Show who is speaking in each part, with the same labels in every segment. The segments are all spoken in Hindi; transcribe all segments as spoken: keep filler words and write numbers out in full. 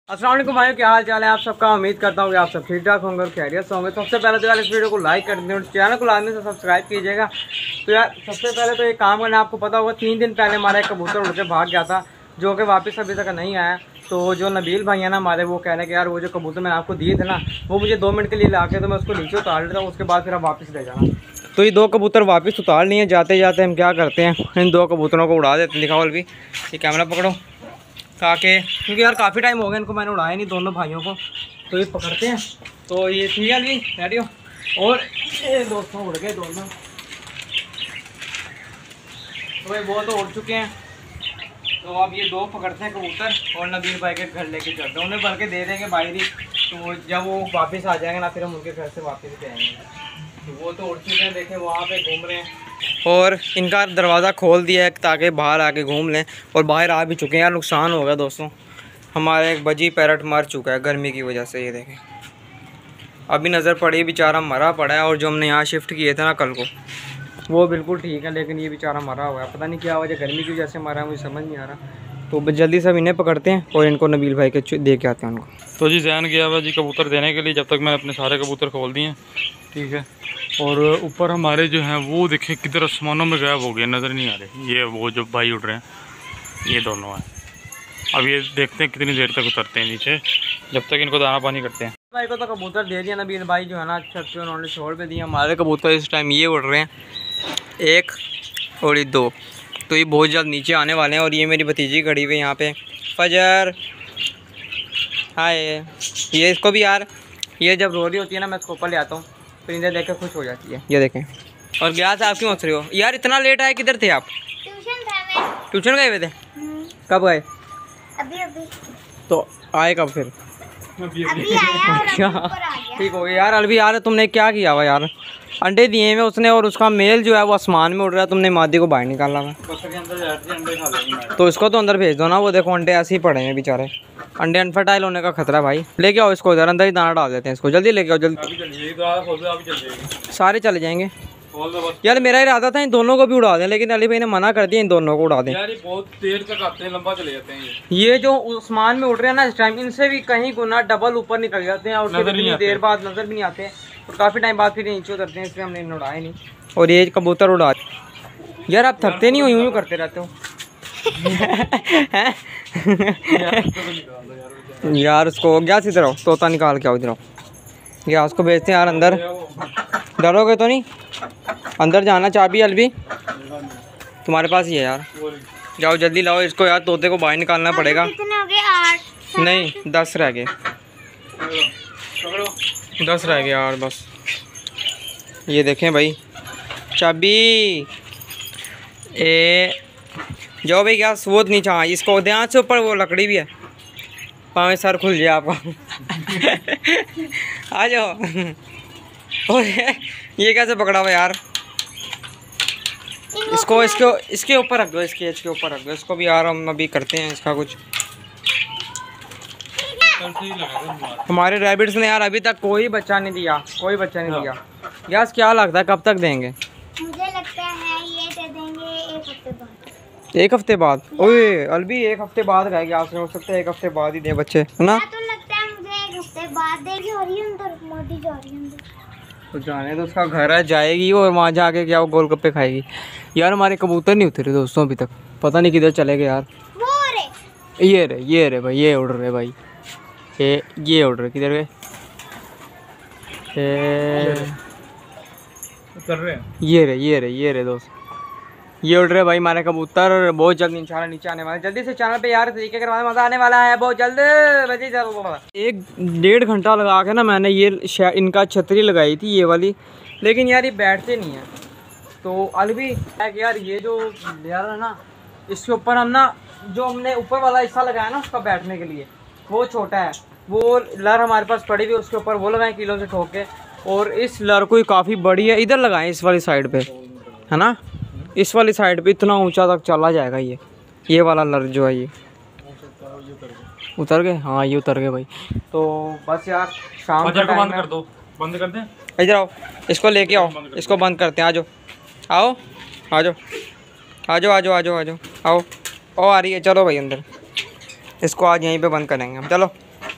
Speaker 1: अस्सलाम वालेकुम भाइयों, क्या हाल चाल है आप सबका। उम्मीद करता हूँ कि आप सब ठीक ठाक होंगे और खैरियत से होंगे। सबसे पहले तो यार इस वीडियो को लाइक कर दें और चैनल को लाजमी से सब्सक्राइब कीजिएगा। तो यार सबसे पहले तो एक काम करना, आपको पता होगा तीन दिन पहले हमारा एक कबूतर उड़ के भाग गया था, जो कि वापस अभी तक नहीं आया। तो जो नबील भाई है ना हमारे, वो कह रहे हैं कि यार वो जो कबूतर मैंने आपको दिए थे ना, वो मुझे दो मिनट के लिए ला के, तो मैं उसको नीचे उतार लेता हूँ, उसके बाद फिर आप वापस ले जाना। तो ये दो कबूतर वापस उतार लिए। जाते जाते हम क्या करते हैं, इन दो कबूतरों को उड़ा देते हैं। दिखाओ अभी, ये कैमरा पकड़ो ताकि, क्योंकि यार काफ़ी टाइम हो गया इनको मैंने उड़ाया नहीं दोनों भाइयों को। तो ये पकड़ते हैं। तो ये ठीक है अभी रेडी हो। और ये दोस्तों उड़ गए दोनों। तो भाई वो तो उड़ चुके हैं। तो अब ये दो पकड़ते हैं कबूतर और नबील भाई के घर लेके चलते हैं, उन्हें भर के दे देंगे बाहर ही। तो जब वो वापस आ जाएंगे ना, फिर हम उनके घर से वापस जाएंगे। तो वो तो उड़ चुके हैं, देखें वहाँ पे घूम रहे हैं। और इनका दरवाज़ा खोल दिया है ताकि बाहर आके घूम लें, और बाहर आ भी चुके हैं। यार नुकसान हो गया दोस्तों, हमारे एक बजी पैरट मर चुका है गर्मी की वजह से। ये देखें अभी नज़र पड़ी, बेचारा मरा पड़ा है। और जो हमने यहाँ शिफ्ट किए थे ना कल को, वो बिल्कुल ठीक है, लेकिन ये बेचारा मरा हुआ है। पता नहीं क्या वजह गर्मी की वजह से मरा है, मुझे समझ नहीं आ रहा। तो जल्दी से अब इन्हें पकड़ते हैं और इनको नबील भाई के दे के आते हैं उनको।
Speaker 2: तो जी जैन गया हुआ जी कबूतर देने के लिए, जब तक मैंने अपने सारे कबूतर खोल दिए, ठीक है। और ऊपर हमारे जो हैं वो देखें किधर आसमानों में गायब हो गए, नज़र नहीं आ रहे। ये वो जो भाई उड़ रहे हैं, ये दोनों हैं। अब ये देखते हैं कितनी देर तक उतरते हैं नीचे, जब तक इनको दाना पानी करते हैं।
Speaker 1: भाई को तो कबूतर दे दिया नबील भाई जो है ना, छत पे उन्होंने छोड़ पे दिया। हमारे कबूतर इस टाइम ये उड़ रहे हैं, एक और ये दो। तो ये बहुत जल्द नीचे आने वाले हैं। और ये मेरी भतीजी खड़ी हुई यहाँ पे, फजर हाय। ये इसको भी यार, ये जब रो रही होती है ना, मैं इसको ऊपर ले आता हूँ, फिर इन्हें देख कर खुश हो जाती है। ये देखें। और गया था, आप क्यों हंस रहे हो यार, इतना लेट आए, किधर थे आप?
Speaker 3: ट्यूशन था मैं।
Speaker 1: ट्यूशन गए हुए थे? कब गए?
Speaker 3: अभी अभी।
Speaker 1: तो आए कब फिर?
Speaker 3: अभी आया और अभी ऊपर आ गया।
Speaker 1: ठीक हो गया यार। अलवी यार तुमने क्या किया हुआ यार, अंडे दिए हुए उसने, और उसका मेल जो है वो आसमान में उड़ रहा है, तुमने मादी को बाहर निकाला हुआ। तो इसको तो अंदर भेज दो ना, वो देखो अंडे ऐसे ही पड़े हैं बेचारे। अंडे अनफर्टाइल होने का खतरा भाई। लेके आओ इसको, इधर अंदर ही दाना डाल देते हैं इसको, जल्दी लेके आओ जल्दी। सारे चले जाएंगे यार। मेरा इरादा था इन दोनों को भी उड़ा दें, लेकिन अली भाई ने मना कर दिया इन दोनों को उड़ा दें।
Speaker 2: यार ये बहुत देर तक आते हैं, लंबा चले जाते हैं ये।
Speaker 1: ये जो आसमान में उड़ रहे हैं ना इस टाइम, इनसे भी कहीं गुना डबल ऊपर निकल जाते हैं, और फिर इतनी देर बाद नजर भी नहीं आते हैं, और काफी टाइम बाद फिर नीचे उतरते हैं, इसलिए हमने इन्हें उड़ाया नहीं। और ये कबूतर उड़ा यार, आप थकते नहीं हो, यूं यूं करते रहते हो यार उसको गैस इधर आओ, तोता निकाल के आओ इधर आओ। गैस को भेजते हैं यार अंदर, डरोगे तो नहीं? अंदर जाना, चाबी अलवी तुम्हारे पास ही है यार, जाओ जल्दी लाओ इसको यार, तोते को बाहर निकालना पड़ेगा।
Speaker 3: कितने हो गए? आठ
Speaker 1: नहीं दस रह गए, दस रह गए यार बस। ये देखें भाई चाबी, ए जाओ भाई गैस वो नीचे। हाँ इसको ध्यान से, ऊपर वो लकड़ी भी है, पाँव सर खुल जाए आपका आ जाओ ये कैसे पकड़ा हुआ यार? इसको इसके इसके ऊपर रख दो, इसके एज के ऊपर रख दो इसको भी यार। हम अभी करते हैं इसका कुछ। हमारे रैबिट्स ने यार अभी तक कोई बच्चा नहीं दिया, कोई बच्चा नहीं दिया। गैस क्या लगता है कब तक देंगे?
Speaker 3: मुझे लगता है ये दे देंगे एक हफ्ते बाद।
Speaker 1: एक हफ्ते बाद? ओए अलबी एक हफ्ते बाद रह गया, हो सकता है एक हफ्ते बाद ही दे बच्चे, है ना?
Speaker 3: तो लगता है मुझे एक हफ्ते बाद देगी। और ये अंदर मोदी जा रही है अंदर।
Speaker 1: तो जाने तो उसका घर है, जाएगी और वहाँ जाके क्या वो गोलगप्पे खाएगी। यार हमारे कबूतर नहीं उतरे दोस्तों अभी तक, पता नहीं किधर चले गए यार।
Speaker 3: वो रे
Speaker 1: ये रे ये रे भाई, ये उड़ रहे भाई, ये ये उड़ रहे, किधर गए?
Speaker 2: उतर रहे हैं।
Speaker 1: ये रे ये रे ये रे दोस्त, ये उड़ रहे भाई हमारे कबूतर। बहुत जल्द इंशाल्लाह नीचे आने वाले, जल्दी से चैनल पे यार तरीके करवाने, मजा आने वाला है बहुत जल्द। बजे एक डेढ़ घंटा लगा के ना मैंने ये इनका छतरी लगाई थी ये वाली, लेकिन यार ये बैठते नहीं है। तो अलवी यार ये जो लेयर है ना, इसके ऊपर हम ना जो हमने ऊपर वाला हिस्सा लगाया ना उसका बैठने के लिए, वो छोटा है। वो लर हमारे पास पड़ी हुई, उसके ऊपर वो लगाएं किलो से ठोक के। और इस लर को काफ़ी बड़ी है, इधर लगाएं इस वाली साइड पे, है ना? इस वाली साइड पे इतना ऊंचा तक चला जाएगा ये ये वाला लर जो है। ये उतर गए? हाँ ये उतर गए भाई। तो बस यार शाम को
Speaker 2: बंद कर दो, बंद कर दें।
Speaker 1: इधर आओ, इसको लेके आओ, इसको बंद करते हैं। आ जाओ आओ आ जाओ आ जाओ आ जाओ आ जाओ आ जाओ आओ। ओ आ रही है, चलो भाई अंदर, इसको आज यहीं पे बंद करेंगे हम। चलो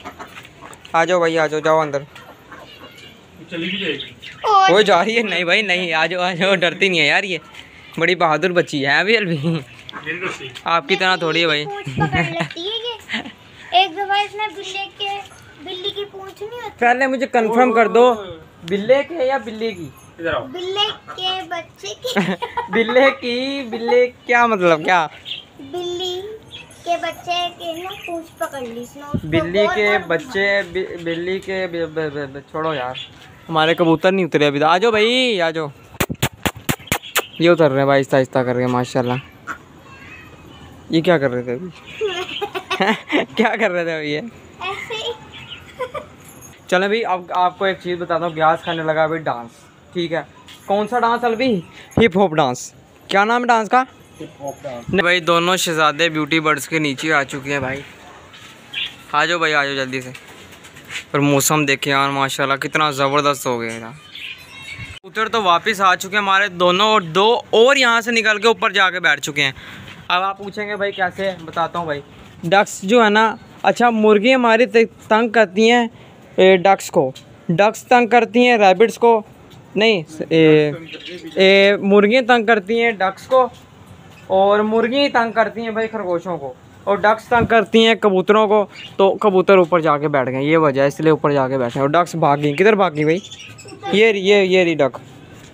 Speaker 1: आ जाओ भाई, आ जाओ, जाओ अंदर।
Speaker 2: चली भी जाएगी।
Speaker 1: वो जा रही है? नहीं भाई नहीं, आ जाओ आ जाओ, डरती नहीं है यार, ये बड़ी बहादुर बच्ची है अभी अलवी, आपकी तरह थोड़ी है भाई।
Speaker 3: पूंछ पकड़ लेती है ये। एक दफा इसने बिल्ली के बिल्ली की पूंछ नहीं होती,
Speaker 1: पहले मुझे कंफर्म कर दो, बिल्ले के या बिल्ली की?
Speaker 2: इधर आओ।
Speaker 3: बिल्ले के बच्चे की
Speaker 1: बिल्ले की, बिल्ले क्या मतलब क्या?
Speaker 3: बिल्ली के बच्चे के ना पूंछ पकड़ ली इसने, उसको
Speaker 1: बिल्ली
Speaker 3: गोल
Speaker 1: के
Speaker 3: गोल
Speaker 1: बच्चे, बि, बिल्ली के बि, बि, बि, बि, छोड़ो यार, हमारे कबूतर नहीं उतरे अभी। आ जाओ भाई, आ जाओ। ये उतर रहे हैं भाई, आहिस्ता आहिस्ता करके माशाल्लाह। ये क्या कर रहे थे अभी? क्या कर रहे थे अभी ये?
Speaker 3: ऐसे ही।
Speaker 1: चलो भाई, अब आपको एक चीज़ बताता हूँ, ग्यास खाने लगा अभी डांस, ठीक है? कौन सा डांस अलवी? Hip hop dance. क्या नाम है डांस का? नहीं भाई, दोनों शहजादे ब्यूटी बर्ड्स के नीचे आ चुके हैं भाई। आ जाओ भाई, आ जाओ जल्दी से। पर मौसम देखे यार माशाल्लाह कितना ज़बरदस्त हो गया था। कबूतर तो वापस आ चुके हैं हमारे दोनों, और दो और यहाँ से निकल के ऊपर जाके बैठ चुके हैं। अब आप पूछेंगे भाई कैसे, बताता हूँ भाई। डक्स जो है ना, अच्छा मुर्गी हमारी तंग करती हैं डक्स को, डक्स तंग करती हैं रैबिट्स को, नहीं ए, मुर्गियाँ तंग करती हैं डक्स को, और मुर्गियाँ तंग करती हैं भाई खरगोशों को, और डक्स तंग करती हैं कबूतरों को। तो कबूतर ऊपर जाके बैठ गए, ये वजह है, इसलिए ऊपर जाके बैठे हैं। और डक्स भाग गई, किधर भाग गई भाई? ये रही, ये ये रही डक।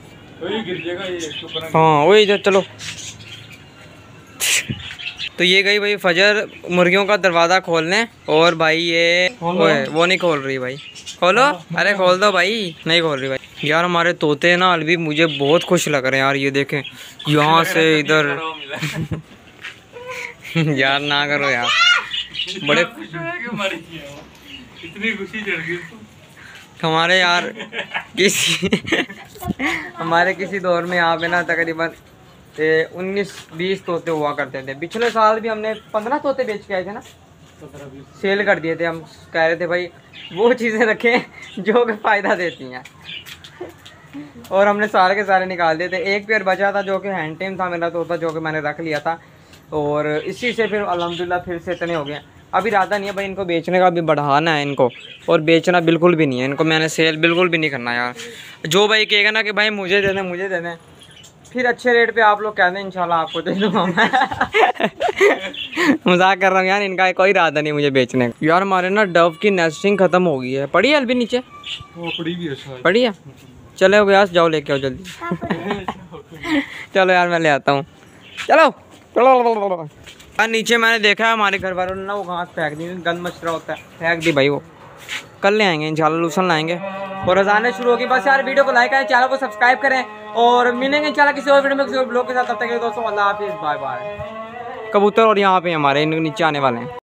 Speaker 1: हाँ वही इधर, चलो। तो ये गई भाई फजर मुर्गियों का दरवाज़ा खोलने, और भाई ये वो नहीं खोल रही भाई। खोलो, अरे खोल दो भाई। नहीं खोल रही भाई। यार हमारे तोते ना अलवी मुझे बहुत खुश लग रहे हैं यार, ये देखें यहाँ से इधर। यार ना करो यार, बड़े
Speaker 2: इतनी खुशी चढ़ गई
Speaker 1: हमारे यार किसी हमारे किसी दौर में यहाँ पे ना तकरीबन उन्नीस बीस तोते हुआ करते थे। पिछले साल भी हमने पंद्रह तोते बेच के आए थे ना, सेल कर दिए थे। हम कह रहे थे भाई वो चीज़ें रखें जो कि फ़ायदा देती हैं, और हमने सारे के सारे निकाल दिए थे। एक पेयर बचा था जो कि हैंड टेम था मेरा तोता, जो कि मैंने रख लिया था, और इसी से फिर अल्हम्दुलिल्लाह फिर से इतने हो गए। अभी इरादा नहीं है भाई इनको बेचने का, अभी बढ़ाना है इनको, और बेचना बिल्कुल भी नहीं है इनको। मैंने सेल बिल्कुल भी नहीं करना यार। जो भाई कहेगा ना कि भाई मुझे दे दें मुझे दे दें, फिर अच्छे रेट पे आप लोग कह दें इंशाल्लाह आपको दे दूँगा मैं। मजाक कर रहा हूँ यार, इनका कोई इरादा नहीं मुझे बेचने का। यार हमारे ना डव की नेस्टिंग ख़त्म हो गई है। पड़ी है अलवी नीचे?
Speaker 2: वो पड़ी भी है,
Speaker 1: पड़ी है। चलो गया, जाओ लेके आओ जल्दी। चलो यार मैं ले आता हूँ, चलो चलो। यार नीचे मैंने देखा है हमारे घर वालों ने ना वो घास फेंक दी, गंद मच रहा होता है, फेंक दी भाई। वो कल ले आएंगे इंशाल्लाह, लूसन लाएंगे, और अजाने शुरू होगी। बस यार वीडियो को लाइक करें, चैनल को सब्सक्राइब करें, और मिलेंगे इंशाल्लाह किसी और वीडियो में किसी और ब्लॉग के साथ। तब तक के लिए दोस्तों अल्लाह हाफिज़, बाय बाय। कबूतर और यहाँ पे हमारे नीचे आने वाले हैं।